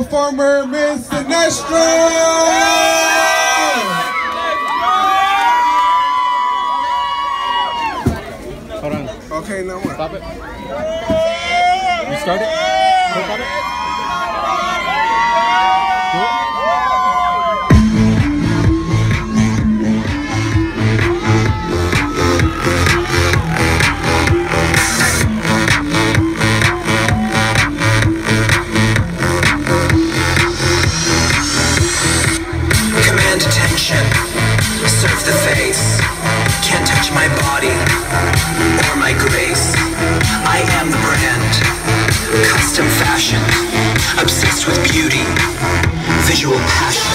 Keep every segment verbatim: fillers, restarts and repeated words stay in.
performer, Miss Sinestra! Hold on. Okay, now what? Stop it. You start it? Stop it. Do it. Command attention. Serve the face. Can't touch my body or my grace. I am the brand. Custom fashion. Obsessed with beauty. Visual passion.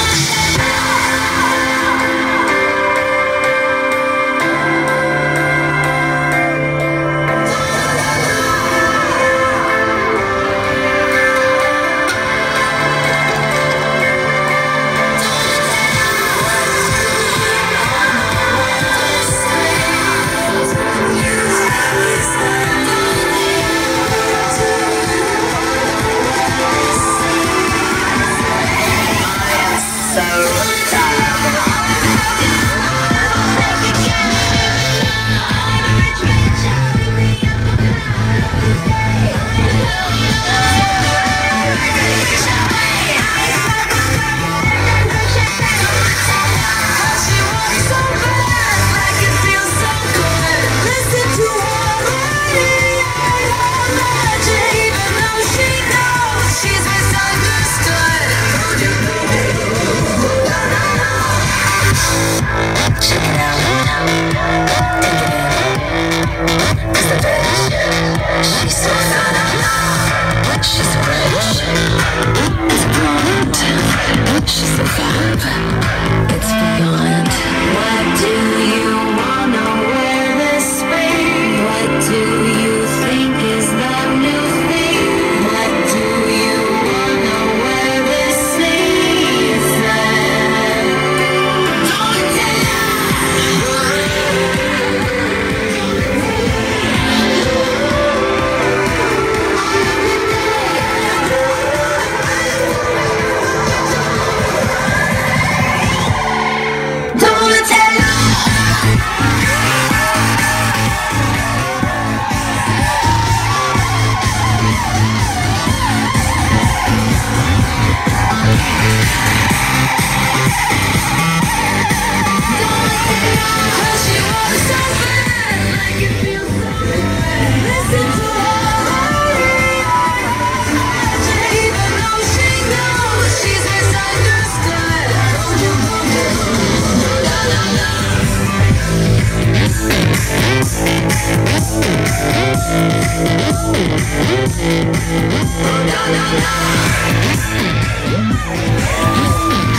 Oh, no, no, no.